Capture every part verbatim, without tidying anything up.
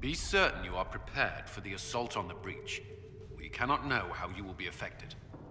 Be certain you are prepared for the assault on the breach. We cannot know how you will be affected.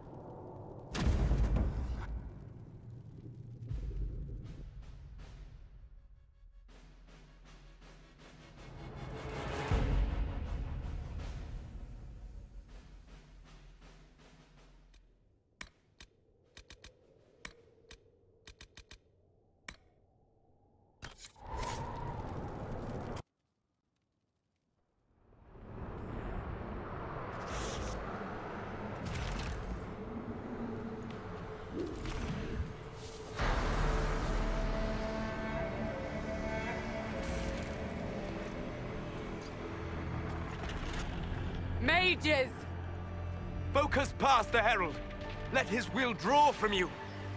Mages! Focus past the Herald. Let his will draw from you.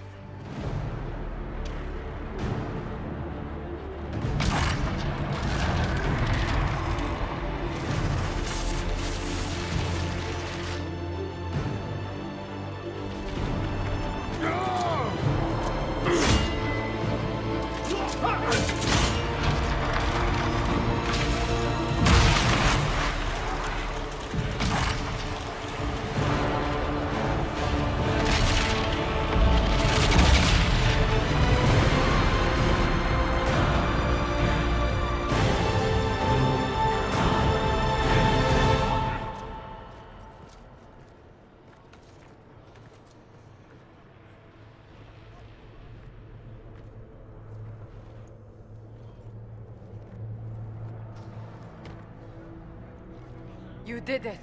You did it.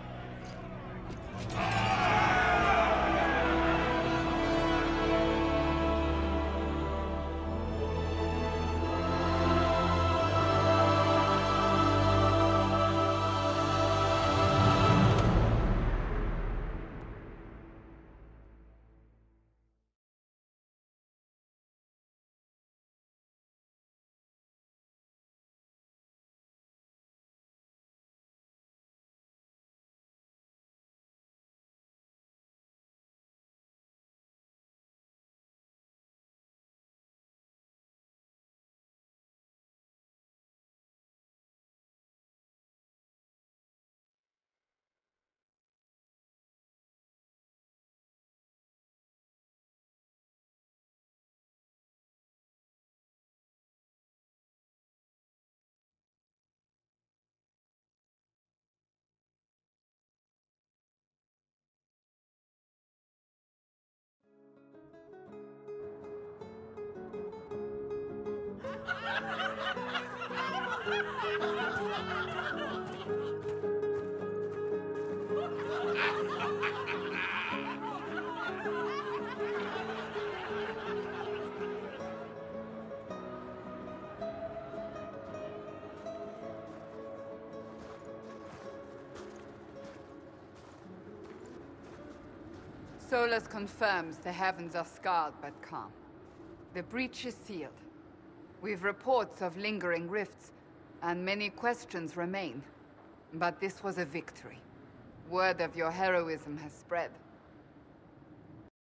Solus confirms the heavens are scarred but calm. The breach is sealed. We've reports of lingering rifts, and many questions remain. But this was a victory. Word of your heroism has spread.